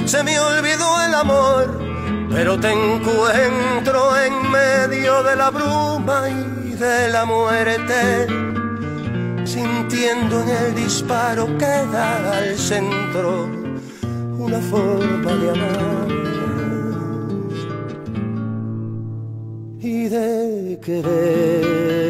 se me olvidó el amor, pero te encuentro en medio de la bruma y de la muerte, sintiendo en el disparo que da al centro una forma de amar y de querer.